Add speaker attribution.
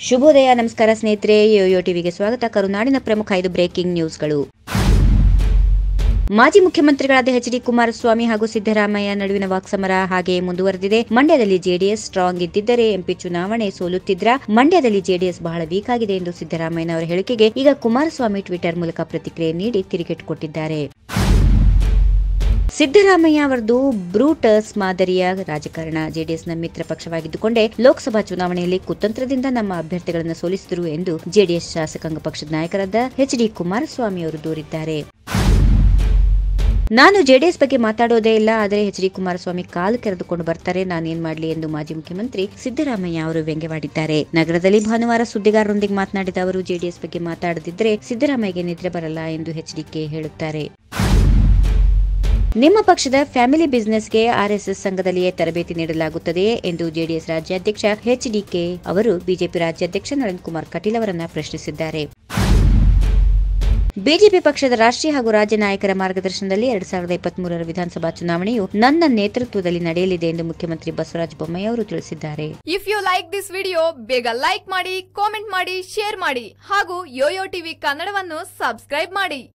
Speaker 1: ಶುಭೋದಯ, ನಮಸ್ಕಾರ ಸ್ನೇಹಿತರೆ. ಯೋಯೋ ಟಿವಿಗೆ ಸ್ವಾಗತ. ಕರುನಾಡಿನ ಪ್ರಮುಖ 5 ಬ್ರೇಕಿಂಗ್ ನ್ಯೂಸ್ಗಳು. ಮಾಜಿ ಮುಖ್ಯಮಂತ್ರಿಗಳಾದ ಎಚ್.ಡಿ. ಕುಮಾರಸ್ವಾಮಿ ಹಾಗೂ ಸಿದ್ದರಾಮಯ್ಯ ನಡುವಿನ ವಾಕ್ಸಮರ ಹಾಗೆ ಮುಂದುವರೆದಿದೆ. ಮಂಡ್ಯದಲ್ಲಿ ಜೆಡಿಎಸ್ ಸ್ಟ್ರಾಂಗ್ ಇದ್ದಿದ್ದರೆ ಎಂಪಿ ಚುನಾವಣೆ ಸೋಲುತ್ತಿದ್ರ. ಮಂಡ್ಯದಲ್ಲಿ ಜೆಡಿಎಸ್ ಬಹಳ ವೀಕ್ ಆಗಿದೆ ಎಂದು ಸಿದ್ದರಾಮಯ್ಯನವರ ಹೇಳಿಕೆಗೆ ಈಗ ಕುಮಾರಸ್ವಾಮಿ ಟ್ವಿಟರ್ ಮೂಲಕ ಪ್ರತಿಕ್ರಿಯೆ ನೀಡಿ ತಿರುಗೇಟು ಕೊಟ್ಟಿದ್ದಾರೆ. ಸಿದ್ದರಾಮಯ್ಯ ಅವರದು ಬ್ರೂಟಸ್ ಮಾದರಿಯ ರಾಜಕಾರಣ. ಜೆಡಿಎಸ್ನ ಮಿತ್ರ ಪಕ್ಷವಾಗಿದ್ದುಕೊಂಡೇ ಲೋಕಸಭಾ ಚುನಾವಣೆಯಲ್ಲಿ ಕುತಂತ್ರದಿಂದ ನಮ್ಮ ಅಭ್ಯರ್ಥಿಗಳನ್ನು ಸೋಲಿಸಿದರು ಎಂದು ಜೆಡಿಎಸ್ ಶಾಸಕಾಂಗ ಪಕ್ಷದ ನಾಯಕರಾದ ಎಚ್.ಡಿ. ಕುಮಾರಸ್ವಾಮಿ ಅವರು ದೂರಿದ್ದಾರೆ. ನಾನು ಜೆಡಿಎಸ್ ಬಗ್ಗೆ ಮಾತಾಡೋದೇ ಇಲ್ಲ, ಆದರೆ ಎಚ್.ಡಿ. ಕುಮಾರಸ್ವಾಮಿ ಕಾಲು ಕೆರೆದುಕೊಂಡು ಬರ್ತಾರೆ, ನಾನೇನ್ ಮಾಡ್ಲಿ ಎಂದು ಮಾಜಿ ಮುಖ್ಯಮಂತ್ರಿ ಸಿದ್ದರಾಮಯ್ಯ ಅವರು ವ್ಯಂಗ್ಯವಾಡಿದ್ದಾರೆ. ನಗರದಲ್ಲಿ ಭಾನುವಾರ ಸುದ್ದಿಗಾರರೊಂದಿಗೆ ಮಾತನಾಡಿದ ಅವರು, ಜೆಡಿಎಸ್ ಬಗ್ಗೆ ಮಾತಾಡದಿದ್ರೆ ಸಿದ್ದರಾಮಯ್ಯಗೆ ನಿದ್ರೆ ಬರಲ್ಲ ಎಂದು ಎಚ್.ಡಿ.ಕೆ ಹೇಳುತ್ತಾರೆ. ನಿಮ್ಮ ಪಕ್ಷದ ಫ್ಯಾಮಿಲಿ ಬಿಸಿನೆಸ್ಗೆ ಆರ್ಎಸ್ಎಸ್ ಸಂಘದಲ್ಲಿಯೇ ತರಬೇತಿ ನೀಡಲಾಗುತ್ತದೆಯೇ ಎಂದು ಜೆಡಿಎಸ್ ರಾಜ್ಯಾಧ್ಯಕ್ಷ ಎಚ್.ಡಿ.ಕೆ ಅವರು ಬಿಜೆಪಿ ರಾಜ್ಯಾಧ್ಯಕ್ಷ ನಳಿನ್ ಕುಮಾರ್ ಕಟೀಲ್ ಅವರನ್ನ ಪ್ರಶ್ನಿಸಿದ್ದಾರೆ. ಬಿಜೆಪಿ ಪಕ್ಷದ ರಾಷ್ಟ್ರೀಯ ಹಾಗೂ ರಾಜ್ಯ ನಾಯಕರ ಮಾರ್ಗದರ್ಶನದಲ್ಲಿ 2023ರ ವಿಧಾನಸಭಾ ಚುನಾವಣೆಯು ನನ್ನ ನೇತೃತ್ವದಲ್ಲಿ ನಡೆಯಲಿದೆ ಎಂದು ಮುಖ್ಯಮಂತ್ರಿ ಬಸವರಾಜ ಬೊಮ್ಮಾಯಿ ಅವರು ತಿಳಿಸಿದ್ದಾರೆ.
Speaker 2: If you like this video, ಬೇಗ ಲೈಕ್ ಮಾಡಿ, ಕಾಮೆಂಟ್ ಮಾಡಿ, ಶೇರ್ ಮಾಡಿ ಹಾಗೂ ಯೋಯೋ ಟಿವಿ ಕನ್ನಡವನ್ನು ಸಬ್ಸ್ಕ್ರೈಬ್ ಮಾಡಿ.